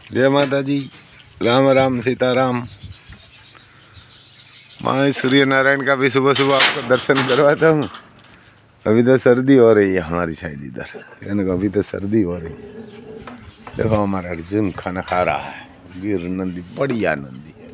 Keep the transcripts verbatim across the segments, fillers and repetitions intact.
जय माता जी, राम राम सीताराम। माँ सूर्य नारायण का भी सुबह सुबह आपको दर्शन करवाता हूँ। अभी तो सर्दी हो रही है हमारी साइड इधर, यानी अभी तो सर्दी हो रही है। देखो हमारा अर्जुन खाना खा रहा है। गिर नंदी बढ़िया नंदी है,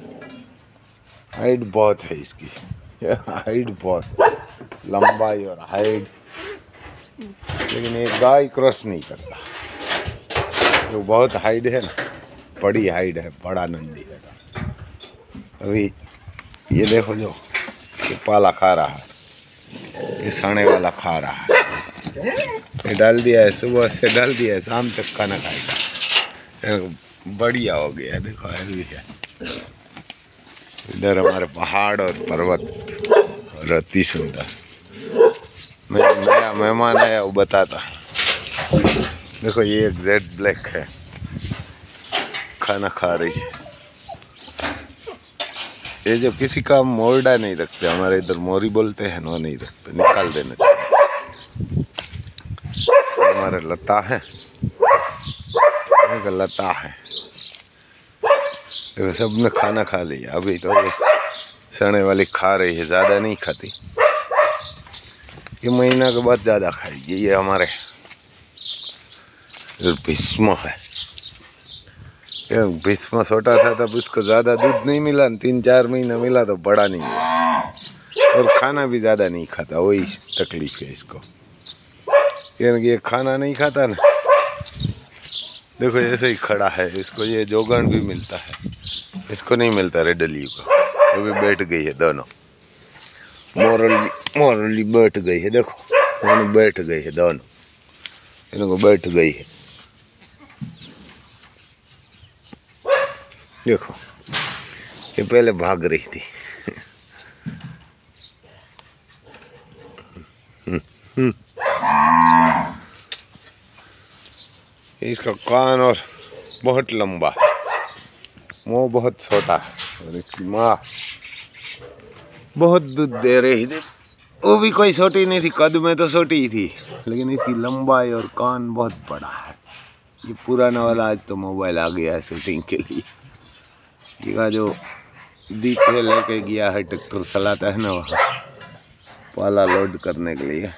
हाइट बहुत है इसकी, हाइट बहुत लंबाई और हाइट, लेकिन ये गाय क्रॉस नहीं करता। तो बहुत हाइट है ना, बड़ी हाइट है, बड़ा नंदी है। अभी ये देखो जो ये पाला खा रहा है, ये साने वाला खा रहा है। ये डाल दिया है, सुबह से डाल दिया है, शाम तक खाना खाएगा। बढ़िया हो गया, देखो हेल्दी है। इधर हमारे पहाड़ और पर्वत और अति सुंदर। मैं नया मेहमान आया वो बताता। देखो ये एक जेड ब्लैक है, खाना खा रही है। ये जो किसी का मोरडा नहीं रखते, हमारे इधर मोरी बोलते हैं, वो नहीं रखते, निकाल देना चाहिए। हमारा लता है, एक लता है। देखो सबने खाना खा लिया। अभी तो ये सड़े वाली खा रही है, ज़्यादा नहीं खाती। ये महीना के बाद ज़्यादा खाएगी। ये हमारे भीष्म है। ये भीष्म छोटा था तब उसको ज़्यादा दूध नहीं मिला, तीन चार महीना मिला तो बड़ा नहीं हुआ, और खाना भी ज़्यादा नहीं खाता। वही तकलीफ है इसको, यानी ये खाना नहीं खाता ना। देखो ऐसे ही खड़ा है, इसको ये जोगण भी मिलता है, इसको नहीं मिलता रेडली को। वो भी बैठ गई है, दोनों मोरली मोरली बैठ गई है। देखो दोनों बैठ गई है, दोनों इनको बैठ गई है। देखो ये पहले भाग रही थी। इसका कान और बहुत लंबा है, मुँह बहुत छोटा है, और इसकी माँ बहुत दूध दे रही थी। वो भी कोई छोटी नहीं थी, कद में तो छोटी ही थी, लेकिन इसकी लंबाई और कान बहुत बड़ा है। ये पुराना वाला आज तो मोबाइल आ गया है शूटिंग के लिए। ये जो दीप लेके गया है, ट्रैक्टर चलाता है ना, वहाँ पाला लोड करने के लिए,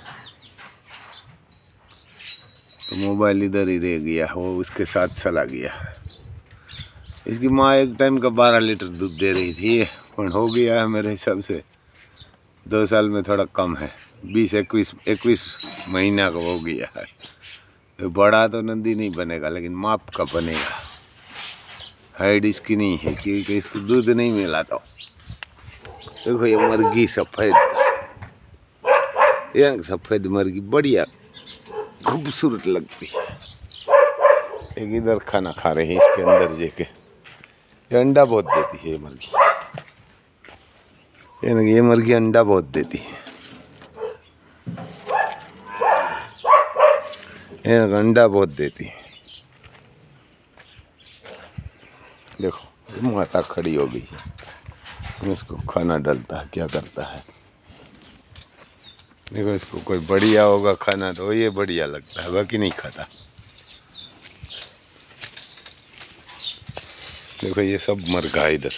तो मोबाइल इधर ही रह गया, वो उसके साथ चला गया। इसकी माँ एक टाइम का बारह लीटर दूध दे रही थी, पर हो गया है मेरे हिसाब से दो साल में थोड़ा कम है, बीस इक्कीस इक्कीस महीना का हो गया है। तो बड़ा तो नंदी नहीं बनेगा, लेकिन माप का बनेगा। हाइट इसकी नहीं है, क्योंकि इसको दूध नहीं मिला। तो देखो ये मुर्गी सफ़ेद, ये सफ़ेद मुर्गी बढ़िया खूबसूरत लगती है। एक इधर खाना खा रहे हैं, इसके अंदर जेके। ये अंडा बहुत देती है ये मुर्गी, ये मुर्गी अंडा बहुत देती है। ये अंडा बहुत देती है। देखो माता खड़ी हो गई है, इसको खाना डालता है, क्या करता है। देखो इसको कोई बढ़िया होगा खाना तो ये बढ़िया लगता है, बाकी नहीं खाता। देखो ये सब मुर्गा इधर।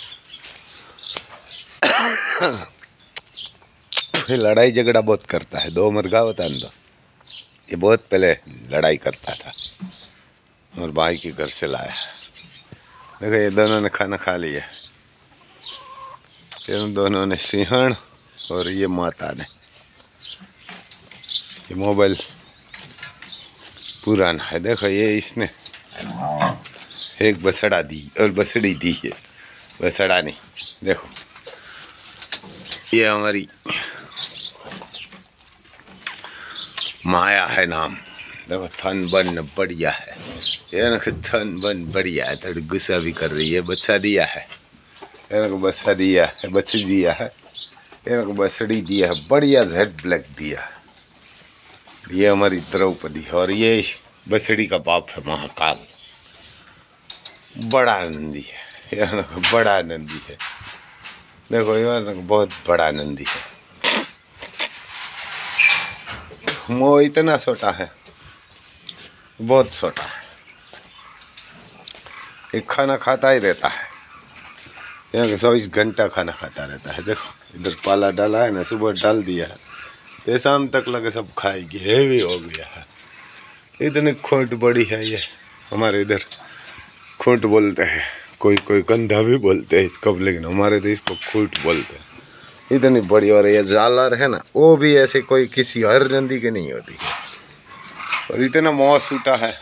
ये लड़ाई झगड़ा बहुत करता है, दो मुर्गा होता है, ये बहुत पहले लड़ाई करता था, और भाई के घर से लाया। देखो ये दोनों ने खाना खा लिया, इन दोनों ने, सिंहण और ये माता ने। ये मोबाइल पुराना है। देखो ये इसने एक बसड़ा दी और बसड़ी दी है, बसड़ा नहीं। देखो ये हमारी माया है नाम। देखो थन बन बढ़िया है, ये ना थन बन बढ़िया है। थोड़ी गुस्सा भी कर रही है। बच्चा दिया है, ये को बच्चा दिया है, बच्ची दिया है, ये को बसड़ी दिया है, बढ़िया जेड ब्लैक दिया है। ये हमारी द्रौपदी है, और ये बसड़ी का बाप है महाकाल, बड़ा नंदी है। ये बड़ा नंदी है, देखो ये बहुत बड़ा नंदी है। मुँह इतना छोटा है, बहुत छोटा है। एक खाना खाता ही रहता है, यहाँ के चौबीस घंटा खाना खाता रहता है। देखो इधर पाला डाला है ना, सुबह डाल दिया है तो शाम तक लगे सब खाएगी, हेवी हो गया है। इतनी खोट बड़ी है ये, हमारे इधर खोट बोलते हैं, कोई कोई कंधा भी बोलते हैं इसको, लेकिन हमारे तो इसको खोट बोलते हैं। इतनी बड़ी, और ये जालर है ना वो भी ऐसे कोई किसी हर नंदी के नहीं होती, और इतना मौस सूटा है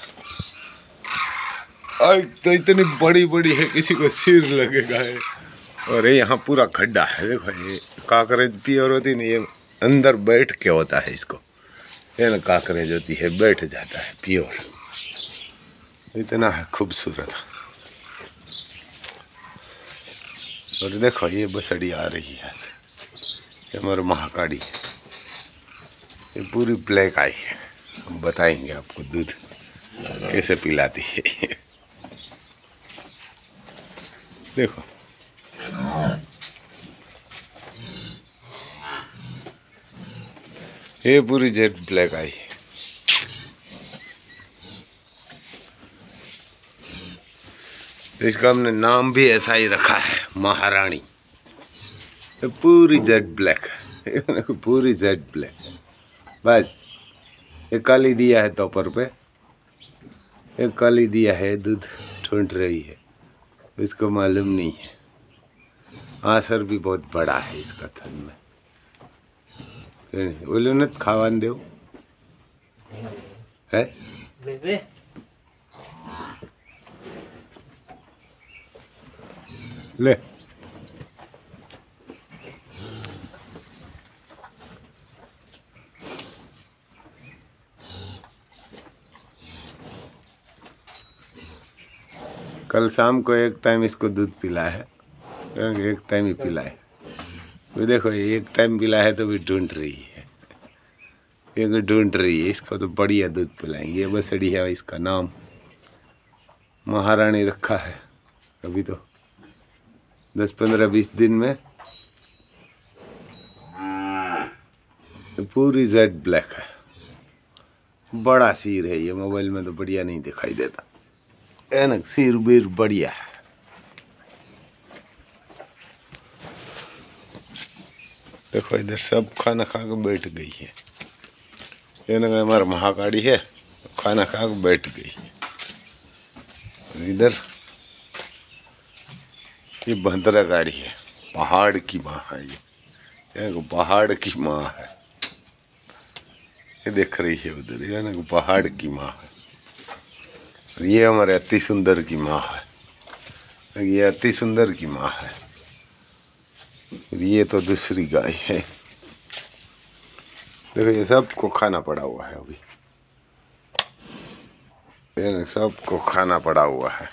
तो इतनी बड़ी बड़ी है किसी को सिर लगेगा है। और ये यहाँ पूरा खड्डा है, देखो ये काकरेज प्योर होती नहीं, ये अंदर बैठ के होता है इसको, ये ना काकरेज होती है बैठ जाता है प्योर। इतना है खूबसूरत। और देखो ये बसड़ी आ रही है ऐसे, ये हमारा महाकाड़ी है, ये पूरी ब्लैक आई है। हम बताएंगे आपको दूध कैसे पिलाती है। देखो ये पूरी जेट ब्लैक आई है। इसका हमने नाम भी ऐसा ही रखा है, महारानी। ये पूरी जेट ब्लैक है, पूरी जेट ब्लैक। बस एक काली दिया है तोपर पे, एक काली दिया है दूध ढूंढ रही है, इसको मालूम नहीं है। आसर भी बहुत बड़ा है इसका थन में, बोलो न खावान दो है। ले कल शाम को एक टाइम इसको दूध पिला है, एक टाइम ही पिला है। वो देखो एक टाइम पिला है तो भी ढूंढ रही है, ये ढूंढ रही है, इसको तो बढ़िया दूध पिलाएंगे। ये बसड़ी है, इसका नाम महारानी रखा है। अभी तो दस पंद्रह बीस दिन में तो पूरी जेट ब्लैक है, बड़ा सिर है। ये मोबाइल में तो बढ़िया नहीं दिखाई देता है ना, सिर बीर बढ़िया है। देखो इधर सब खाना खा के बैठ गई है, ये ना हमारा महाकाड़ी है, खाना खा के बैठ गई है। इधर ये बंदरा गाड़ी है, पहाड़ की माँ है ये, ये पहाड़ की माँ है। ये देख रही है उधर, ये ना पहाड़ की माँ है। ये हमारे अति सुंदर की माँ है, ये अति सुंदर की माँ है। ये तो दूसरी गाय है। देखो ये सबको खाना पड़ा हुआ है, अभी ये सबको खाना पड़ा हुआ है।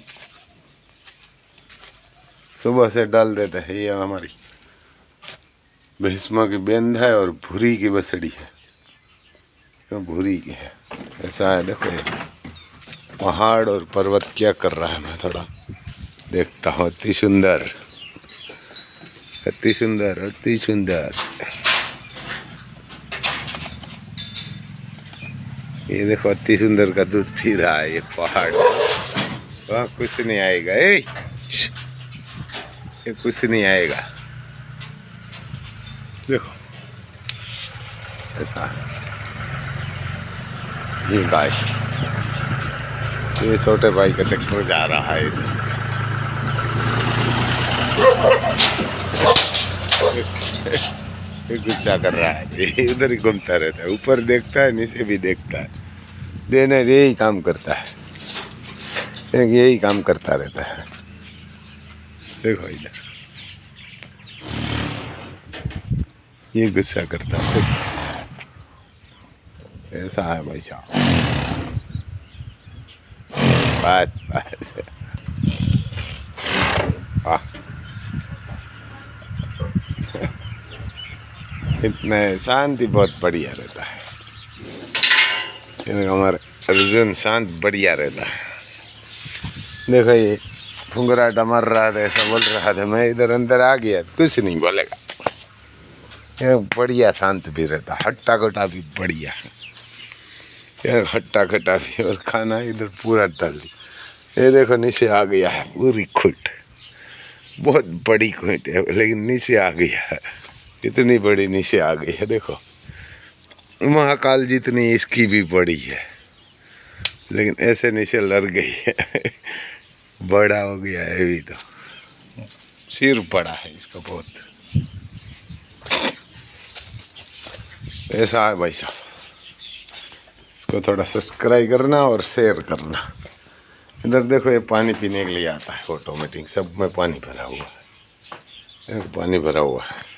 सुबह से डाल देते हैं। ये हमारी भीष्मा की बेंद है और भूरी की बसड़ी है, तो भूरी की है। ऐसा है, देखो ये पहाड़ और पर्वत क्या कर रहा है, मैं थोड़ा देखता हूँ। अति सुंदर, अति सुंदर, अति सुंदर। ये देखो अति सुंदर का दूध पी रहा है ये पहाड़। वहाँ कुछ नहीं आएगा, ए ये कुछ नहीं आएगा। देखो ऐसा ये गाय, ये छोटे भाई का ट्रैक्टर जा रहा है इधर। ये गुस्सा कर रहा है, ये इधर ही घूमता रहता है, ऊपर देखता है नीचे भी देखता है। देने यही काम करता है, यही काम करता रहता है। देखो इधर ये गुस्सा करता है, ऐसा है भाई साहब। बस बस इतना शांति बहुत बढ़िया रहता है। हमारे अर्जुन शांत बढ़िया रहता है। देखो ये फुंगराटा मर रहा था, ऐसा बोल रहा था, मैं इधर अंदर आ गया, कुछ नहीं बोलेगा। ये बढ़िया शांत भी रहता, हट्टा कट्टा भी बढ़िया है, हट्टा कट्टा भी। और खाना इधर पूरा डाल दी, ये देखो नीचे आ गया है पूरी खुट, बहुत बड़ी खुट है लेकिन नीचे आ गया है, इतनी बड़ी नीचे आ गई है। देखो महाकाल जितनी इसकी भी बड़ी है लेकिन ऐसे नीचे लड़ गई है। बड़ा हो गया है भी, तो सिर बड़ा है इसका बहुत। ऐसा है भाई साहब, इसको थोड़ा सब्सक्राइब करना और शेयर करना। इधर देखो ये पानी पीने के लिए आता है ऑटोमेटिक, सब में पानी भरा हुआ है, पानी भरा हुआ है।